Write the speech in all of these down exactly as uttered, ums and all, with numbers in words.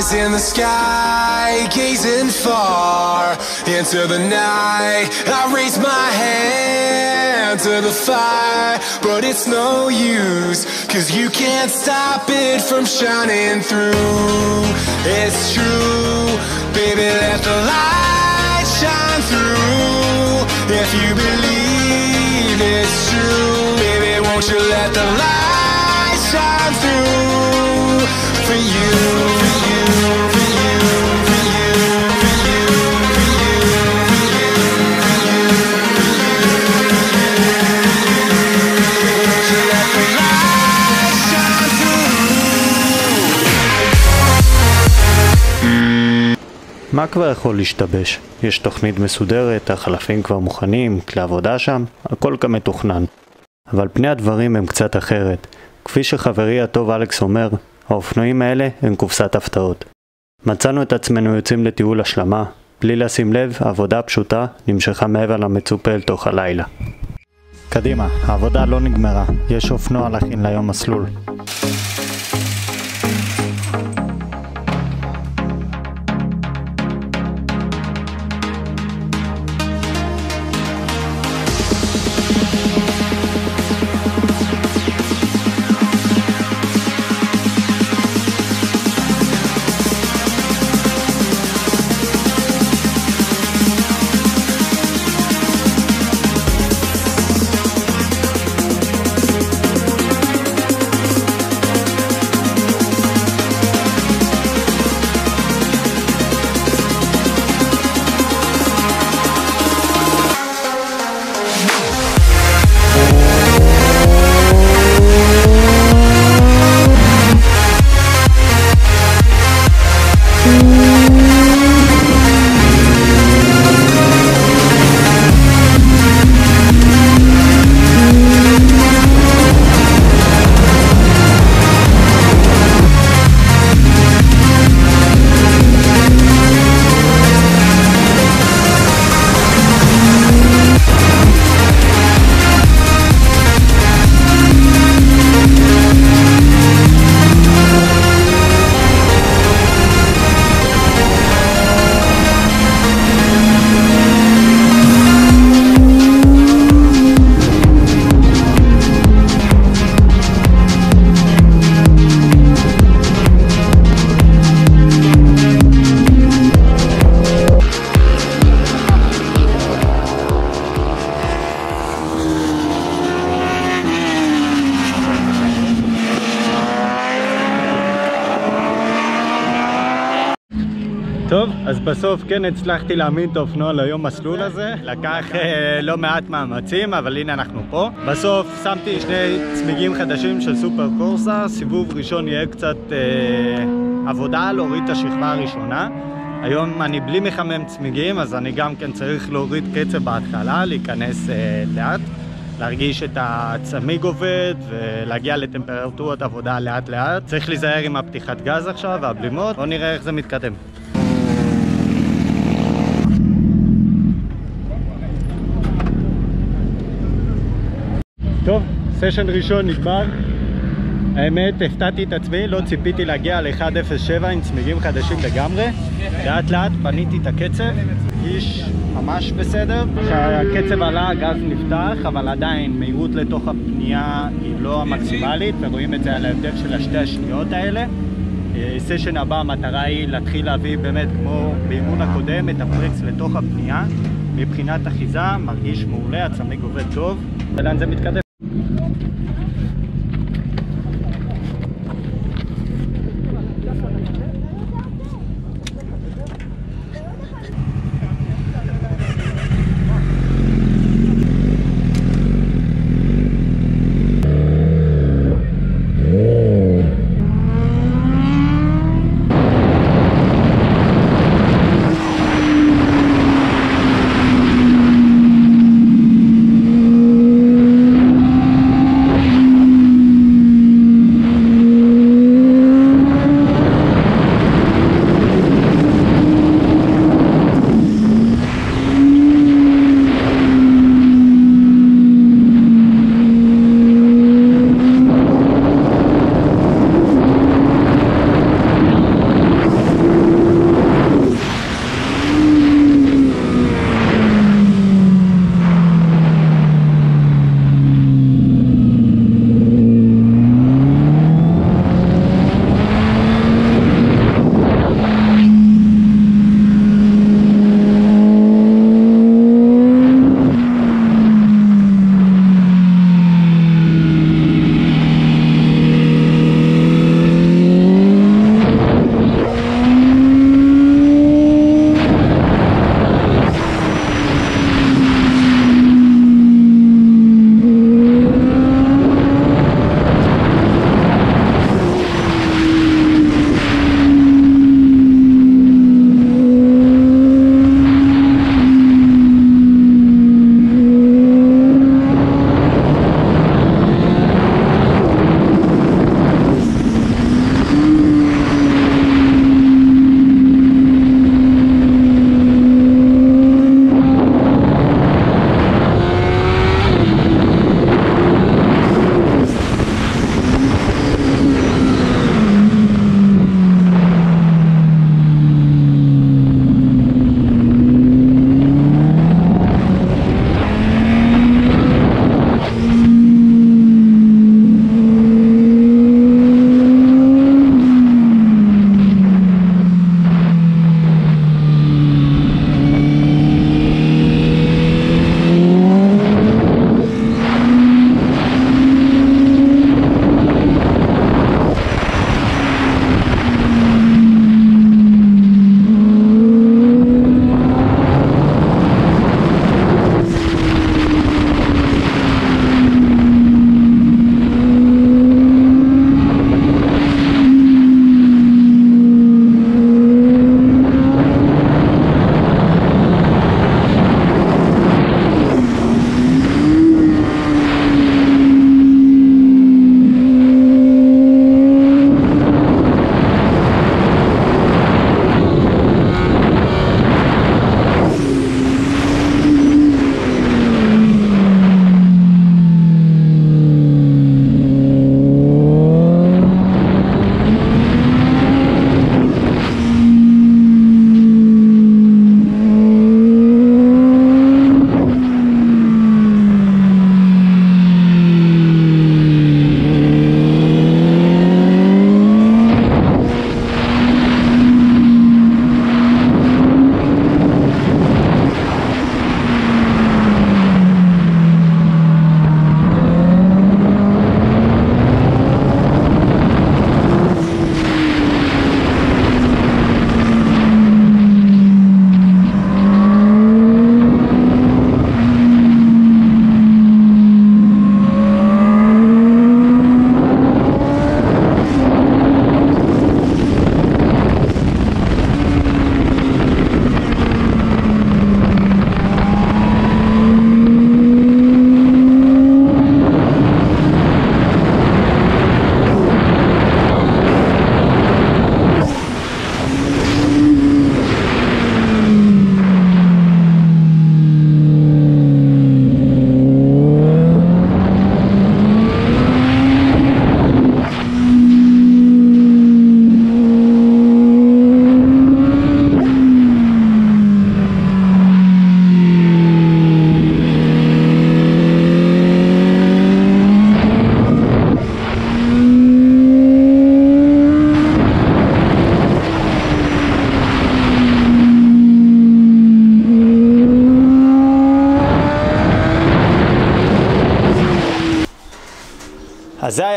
eyes in the sky, gazing far into the night. I raise my hand to the fire, but it's no use, 'cause you can't stop it from shining through. It's true, baby, let the light shine through. If you believe it's true, baby, won't you let the light shine through for you, for you, for you, for you, for you, for you, for you, for you, won't you let the light shine through. מה כבר יכול להשתבש? יש תוכנית מסודרת, החלפים כבר מוכנים, כלי עבודה שם, הכל כמתוכנן. אבל פני הדברים הם קצת אחרת. כפי שחברי הטוב אלכס אומר, האופנועים האלה הם קופסת הפתעות. מצאנו את עצמנו יוצאים לטיול השלמה, בלי לשים לב, העבודה הפשוטה נמשכה מעבר למצופה אל תוך הלילה. קדימה, העבודה לא נגמרה, יש אופנוע להכין ליום מסלול. טוב, אז בסוף כן הצלחתי להעמיד את האופנוע ליום מסלול הזה. לקח אה, לא מעט מאמצים, אבל הנה אנחנו פה. בסוף שמתי שני צמיגים חדשים של סופר קורסה. סיבוב ראשון יהיה קצת אה, עבודה להוריד את השכבה הראשונה. היום אני בלי מחמם צמיגים, אז אני גם כן צריך להוריד קצב בהתחלה, להיכנס אה, לאט, להרגיש את הצמיג עובד ולהגיע לטמפרטורת עבודה לאט לאט. צריך להיזהר עם הפתיחת גז עכשיו והבלימות. בואו נראה איך זה מתקדם. טוב, סשן ראשון נגמר. האמת, הפתעתי את עצמי, לא ציפיתי להגיע ל-אחת אפס שבע עם צמיגים חדשים לגמרי. לאט לאט פניתי את הקצב, הרגיש ממש בסדר. כשהקצב עלה, הגז נפתח, אבל עדיין מהירות לתוך הפנייה היא לא המקסימלית, ורואים את זה על ההבדל של השתי השניות האלה. סשן הבא, המטרה היא להתחיל להביא באמת כמו באימון הקודם את הפרקס לתוך הפנייה. מבחינת אחיזה, מרגיש מעולה, הצמיג עובד טוב. ולאן זה מתקדם?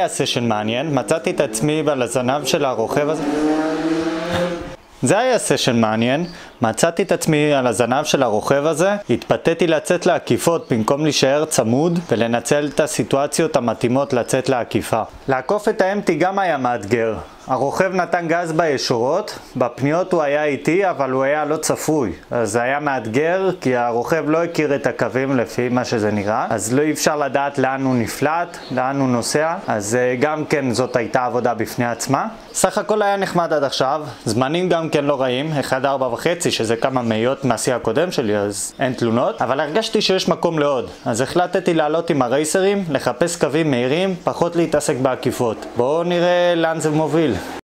סשן מעניין, מצאתי את עצמי על הזנב של הרוכב הזה. זה היה סשן מעניין, מצאתי את עצמי על הזנב של הרוכב הזה, התפתיתי לצאת לעקיפות במקום להישאר צמוד ולנצל את הסיטואציות המתאימות לצאת לעקיפה. לעקוף את האמפטי גם היה מאתגר. הרוכב נתן גז בישורות, בפניות הוא היה איטי אבל הוא היה לא צפוי. אז זה היה מאתגר כי הרוכב לא הכיר את הקווים לפי מה שזה נראה. אז לא אי אפשר לדעת לאן הוא נפלט, לאן הוא נוסע. אז גם כן זאת הייתה עבודה בפני עצמה. סך הכל היה נחמד עד עכשיו, זמנים גם כן לא רעים, אחד ארבע וחצי שזה כמה מאיות מהשיא הקודם שלי אז אין תלונות. אבל הרגשתי שיש מקום לעוד. אז החלטתי לעלות עם הרייסרים, לחפש קווים מהירים, פחות להתעסק בעקיפות. בואו נראה לאן זה מוביל.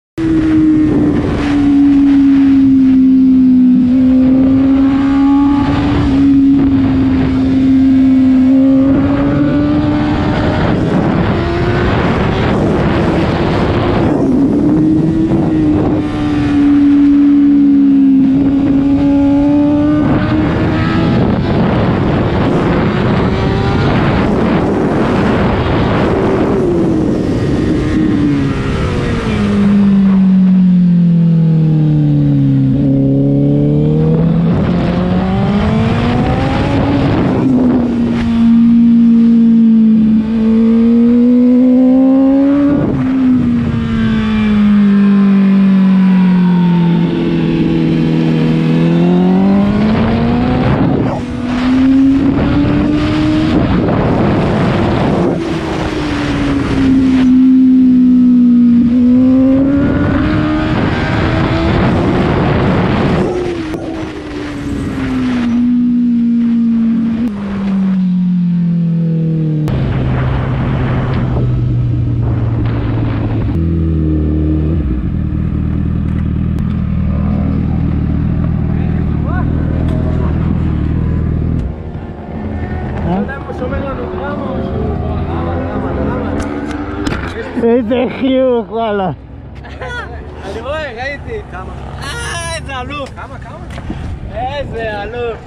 איזה חיוך, וואלה. אני רואה, ראיתי. כמה? אה, איזה אלוף. כמה, כמה? איזה אלוף.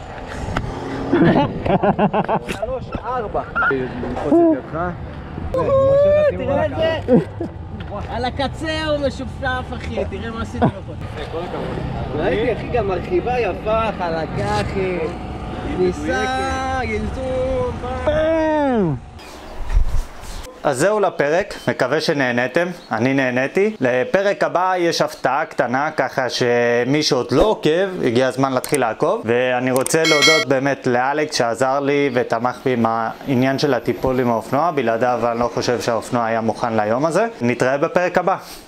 שלוש, ארבע. תראה את זה. על הקצה הוא משופשף, אחי. תראה מה עשיתי לו פה. כל הכבוד. ראיתי, אחי, גם מרחיבה יפה, חלקה, אחי. ניסה, ילזום. אז זהו לפרק, מקווה שנהנתם, אני נהניתי. לפרק הבא יש הפתעה קטנה, ככה שמי שעוד לא עוקב, הגיע הזמן להתחיל לעקוב. ואני רוצה להודות באמת לאלכס שעזר לי ותמך בי עם העניין של הטיפול עם האופנוע, בלעדיו אני לא חושב שהאופנוע היה מוכן ליום הזה. נתראה בפרק הבא.